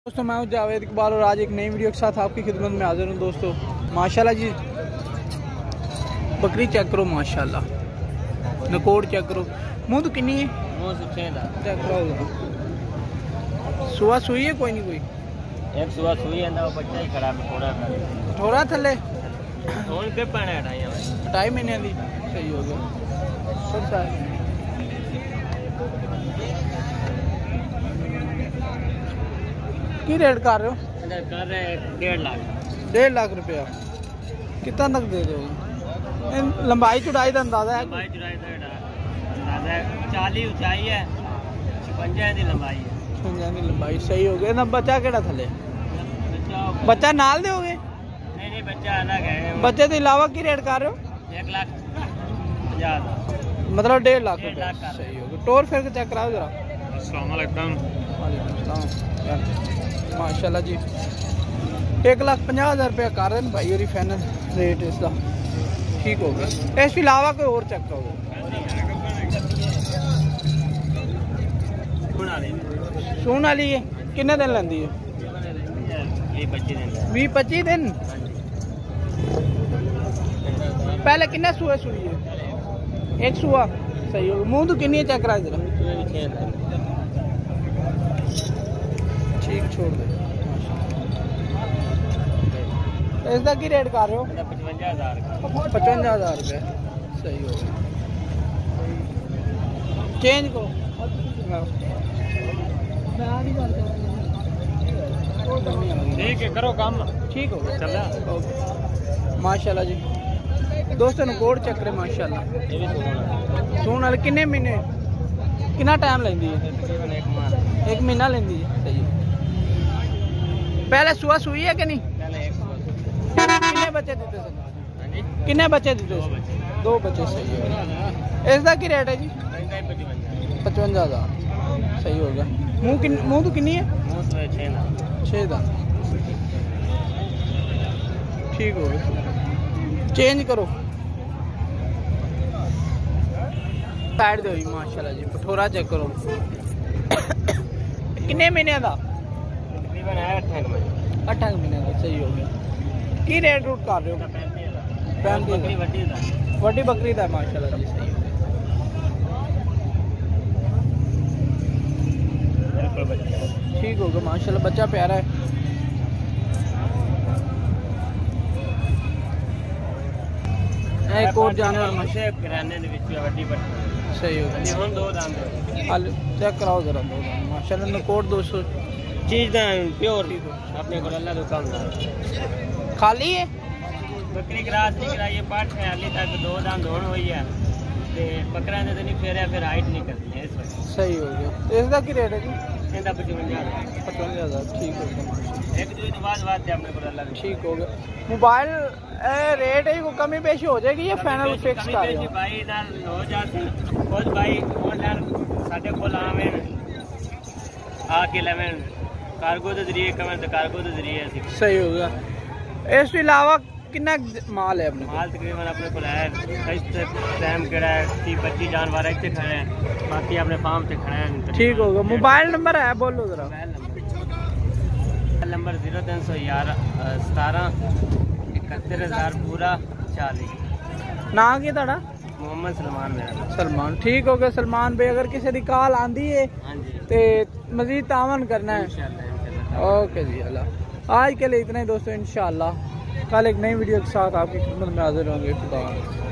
दोस्तों मैं हूं जावेद इकबाल और आज एक नई वीडियो के साथ आपकी खिदमत में हाजिर हूं। दोस्तों माशाल्लाह जी, बकरी चेक करो माशाल्लाह, नकोड़ चेक करो, मुंह तो किन्नी है चेक करो, सुआ सुई है कोई नहीं कोई एक सुआ सुई है ना बच्चा ही खड़ा थोड़ा थले ਹੁਣ ਕੇ ਪਾਣਾ ਹਟਾਇਆ 2.5 महीने दी सही हो गया। की रेट कर रहे हो? कर रहे हैं 1.5 लाख 1.5 लाख रुपया। कितना तक दे रहे हो? लंबाई चौड़ाई का अंदाजा है? लंबाई चौड़ाई का अंदाजा है 40 ऊंचाई है 56 की लंबाई है 56 की लंबाई सही हो गया ना। बच्चा केड़ा थले? बच्चा नाल दोगे? नहीं बच्चा अलग है। बच्चे के अलावा की रेट कर रहे हो? 1,50,000 मतलब 1.5 लाख रुपया सही हो गया। टोर फिर चेक कराओ जरा। अस्सलाम वालेकुम। माशाल्लाह जी 1,50,000 रुपया कर रहे हैं भाई और फाइनल रेट इसका ठीक हो गया। इसके अलावा कोई और चेक करोगे? सून वाली है किन्ने दिन लेंदी है? 20-25 दिन। पहले किन्ने सुए सुई है? एक सुआ सही हो गया। मुंह तो किन्नी चेक करा जरा ठीक छोड़ दे। इसका की रेट कर रहे हो? 55,000 रुपये सही हो गया। चेंज करो ठीक है करो काम ठीक हो गया चला। माशाल्लाह जी दोस्तों नकोड़ चक्कर माशाल्लाह सुन वाले किन्ने महीने कितना टाइम लेंदी है? 1 महीना लेंदी है सही है। पहले सुआ सुई है कि नहीं? किन्ने बच्चे देते थे? किन्ने बच्चे देते थे? 2 बच्चे सही है। इसका की रेट है जी? 55,000 सही हो गया। मुंह तो किन्नी है? 6 दांत ठीक हो गया। चेंज करो साइड दो माशाल्लाह जी। पठोरा चेक करो किन्ने महीने का? तकरीबन 8 महीने का सही हो गया। की रेट रूट कर रहे हो? 35 वड्डी बकरी का माशाल्लाह जी सही हो गया ठीक हो गया माशाल्लाह। बच्चा प्यारा है। एक और जानवर सही हो गया। चेक कराओ जरा 2 दांत माशाल्लाह। नकोड़ 200 चीज प्योर अपने को अल्लाह तो कम खाली है। बकरी क्रास नहीं कराई पाठ है हाली तक 2 दांत होन हुई है ते बकरा ने तो नहीं फेरा फिर हाइट नहीं करती है इस वजह सही हो गया। इसका की रेट है जी? 55,000 ठीक हो गया एक दूसरे के बाद अपने को अल्लाह ठीक हो गया। मोबाइल रेट है को कमी पेशी हो जाएगी या फाइनल फिक्स कर रहे हो? भाई नाल हो जाती खुद भाई ऑनलाइन साडे कोल आवे आके लेवन कार्गो के जरिए कमेंट कार्गो के जरिए सही हो गया। इसके अलावा कितना माल है अपने? माल तकरीबन अपने को है टाइम केड़ा है 30-25 जानवर इतने खड़े हैं बाकी अपने फार्म से खड़े हैं। ठीक हो गया। मोबाइल नंबर है बोलो जरा। नंबर 0311 17 71,000 पूरा 40। नाम की तड़ा? मोहम्मद सलमान मेरा। सलमान ठीक हो गया। सलमान भाई अगर किसी की कॉल आंदी है तो मजीद तावन करना है। ओके जी अल्लाह। आज के लिए इतना ही दोस्तों, इंशाल्लाह कल एक नई वीडियो के साथ आपकी खिदमत में हाजिर होंगे। खुदा।